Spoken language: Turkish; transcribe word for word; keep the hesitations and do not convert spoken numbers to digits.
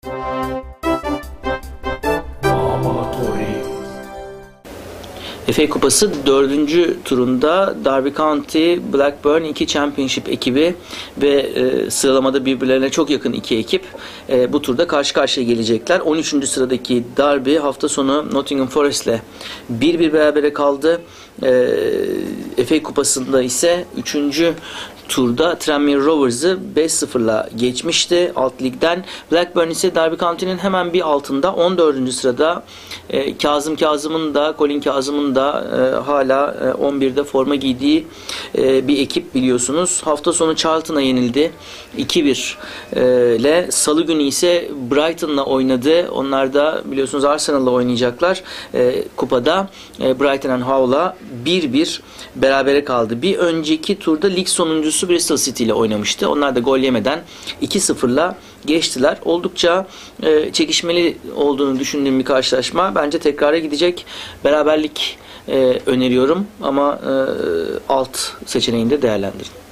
F A Kupası dördüncü turunda Derby County, Blackburn iki Championship ekibi ve e, sıralamada birbirlerine çok yakın iki ekip e, bu turda karşı karşıya gelecekler. on üçüncü sıradaki Derby hafta sonu Nottingham Forest ile bir bir berabere kaldı. E, F A Kupası'nda ise üçüncü turda Tranmere Rovers'ı beş sıfırla geçmişti alt ligden. Blackburn ise Derby County'nin hemen bir altında on dördüncü sırada. E, Kazım Kazım'ın da Colin Kazım'ın da e, hala e, on birde forma giydiği e, bir ekip biliyorsunuz. Hafta sonu Charlton'a yenildi iki bir e, ile. Salı günü ise Brighton'la oynadı. Onlar da biliyorsunuz Arsenal'la oynayacaklar. E, kupada e, Brighton and Hove'la bir bir berabere kaldı. Bir önceki turda lig sonuncusu Bristol City ile oynamıştı. Onlar da gol yemeden iki sıfırla geçtiler. Oldukça e, çekişmeli olduğunu düşündüğüm bir karşılaşma. Bence tekrara gidecek. Beraberlik e, öneriyorum ama e, alt seçeneğini de değerlendirin.